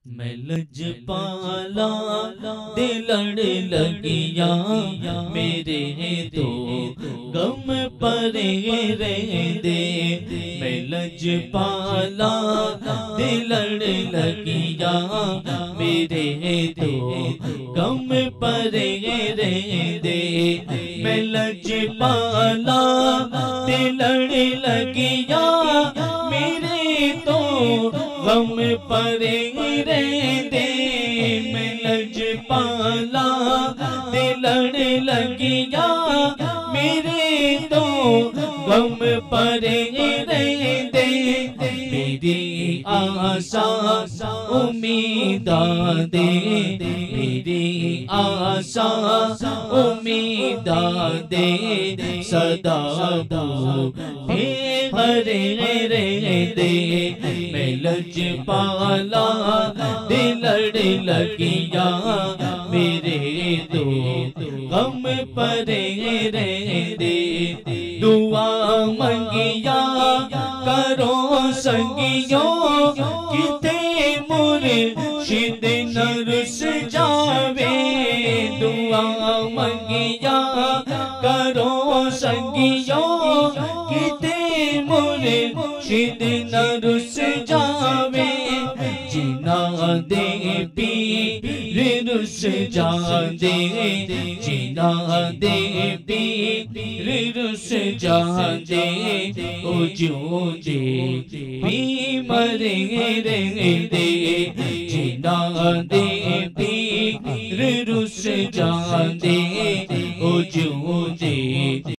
मैं लजपाला दिलड़ लगिया मेरे तो गम परे दे। मैं लजपाला दिलड़ लगिया मेरे तो गम परे दे। मैं लजपाला दिलड़ लगिया मेरे तो गम परे दे। मैं लजपाला दिलड़ लगिया मेरे तो गम परे दे। मेरी आशा उम्मीदा दे, मेरी आशा उम्मीदा दे। सदा हरे दे। मैं लजपाला दिलड़ लगिया मेरे तो गम परे दे। दुआ मंगिया करो संगियो किते मुर्शिद न रुस जावे। दुआ मंगिया करो संगियो किते मुर्शिद न रुस जावे। जिना दे पीर रुस जादे, जिना दे पीर रुस जादे। ओ जो दे पी मरे दे, जिना दे पीर रुस जादे। ओ जो दे